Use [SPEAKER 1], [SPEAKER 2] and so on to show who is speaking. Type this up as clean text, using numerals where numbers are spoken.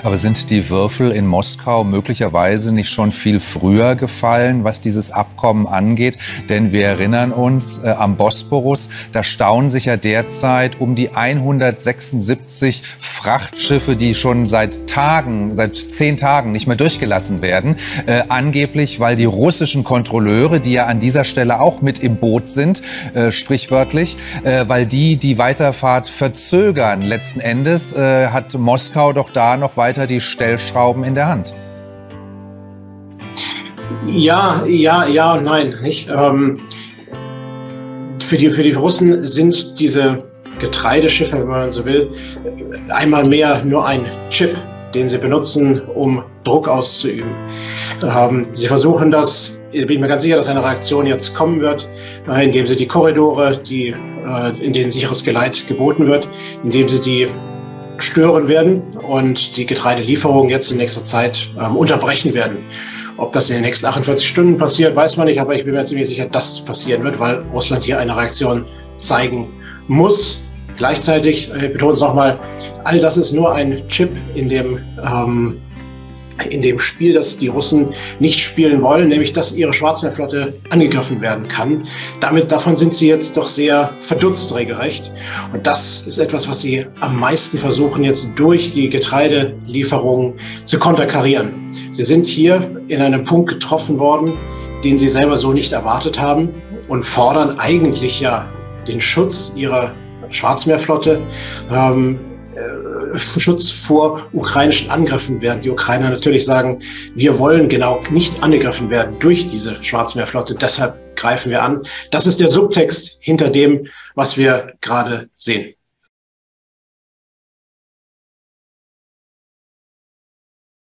[SPEAKER 1] Aber sind die Würfel in Moskau möglicherweise nicht schon viel früher gefallen, was dieses Abkommen angeht? Denn wir erinnern uns, am Bosporus, da stauen sich ja derzeit um die 176 Frachtschiffe, die schon seit 10 Tagen nicht mehr durchgelassen werden. Angeblich, weil die russischen Kontrolleure, die ja an dieser Stelle auch mit im Boot sind, sprichwörtlich, weil die Weiterfahrt verzögern. Letzten Endes hat Moskau doch da noch weiter die Stellschrauben in der Hand.
[SPEAKER 2] Ja und nein. Nicht? Für die Russen sind diese Getreideschiffe, wenn man so will, einmal mehr nur ein Chip, den sie benutzen, um Druck auszuüben. Sie versuchen das, ich bin mir ganz sicher, dass eine Reaktion jetzt kommen wird, indem sie die Korridore, in denen sicheres Geleit geboten wird, indem sie die stören werden und die Getreidelieferungen jetzt in nächster Zeit unterbrechen werden. Ob das in den nächsten 48 Stunden passiert, weiß man nicht, aber ich bin mir ziemlich sicher, dass es passieren wird, weil Russland hier eine Reaktion zeigen muss. Gleichzeitig, ich betone es nochmal, all das ist nur ein Chip in dem Spiel, das die Russen nicht spielen wollen, nämlich dass ihre Schwarzmeerflotte angegriffen werden kann. Davon sind sie jetzt doch sehr verdutzt regelrecht. Und das ist etwas, was sie am meisten versuchen, jetzt durch die Getreidelieferungen zu konterkarieren. Sie sind hier in einem Punkt getroffen worden, den sie selber so nicht erwartet haben und fordern eigentlich ja den Schutz ihrer Schwarzmeerflotte, Schutz vor ukrainischen Angriffen, während die Ukrainer natürlich sagen, wir wollen genau nicht angegriffen werden durch diese Schwarzmeerflotte, deshalb greifen wir an. Das ist der Subtext hinter dem, was wir gerade sehen.